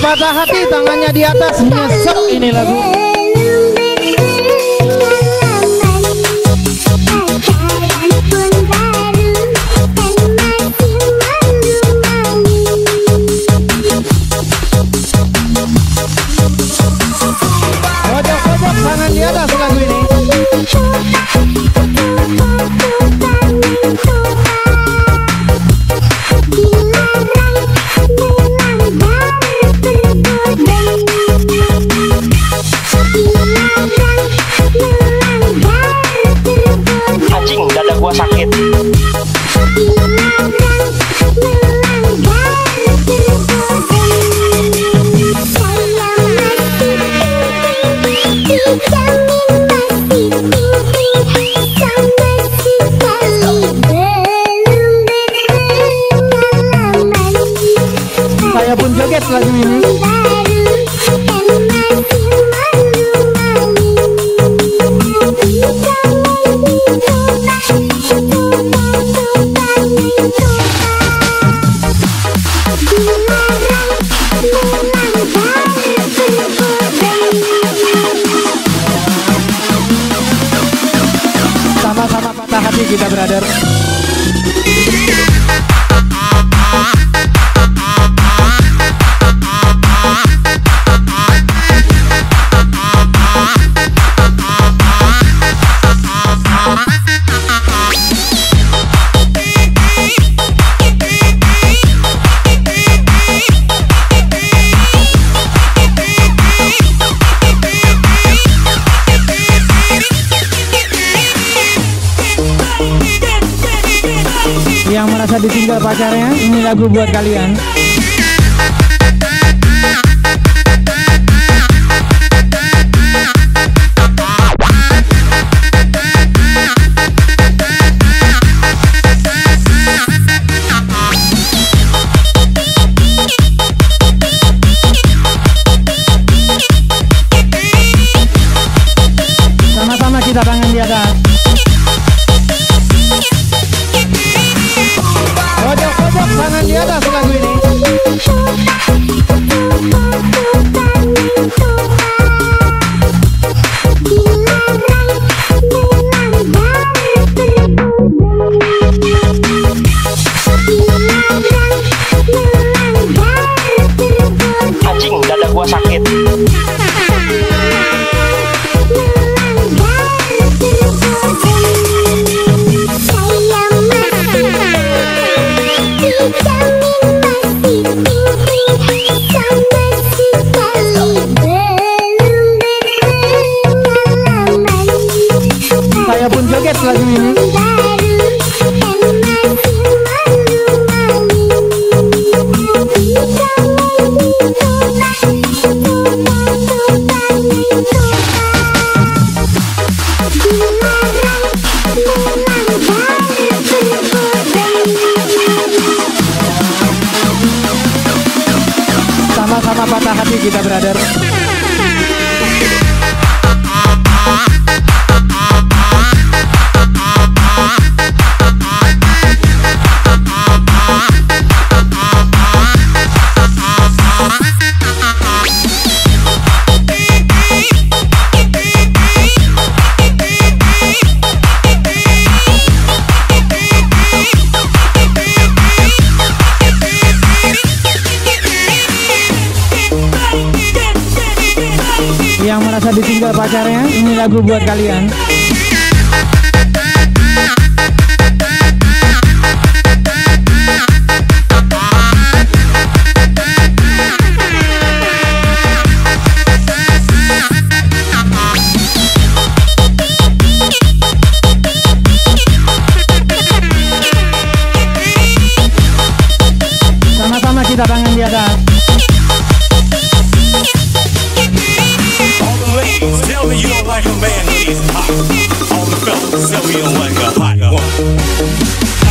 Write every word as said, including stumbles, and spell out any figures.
patah hati, tangannya di atas, nyesek ini lagu. Pojok-pojok, tangan di atas lagu ini. Anjing, dada gua sakit. Saya pun joget lagu ini. Sama-sama patah hati kita, brother. Yang merasa ditinggal pacarnya, ini lagu buat kalian. Sama-sama kita tangan di atas. Pojok-pojok, tangan di atas lagu ini. Anjing, dada gua sakit. Saya pun joget lagu ini. Sama-sama patah hati kita, brother. Yang merasa ditinggal pacarnya, ini lagu buat kalian. Sama-sama kita tangan di atas. Tell me you don't like a man who needs hot. All the fellas tell me you don't like a hot one.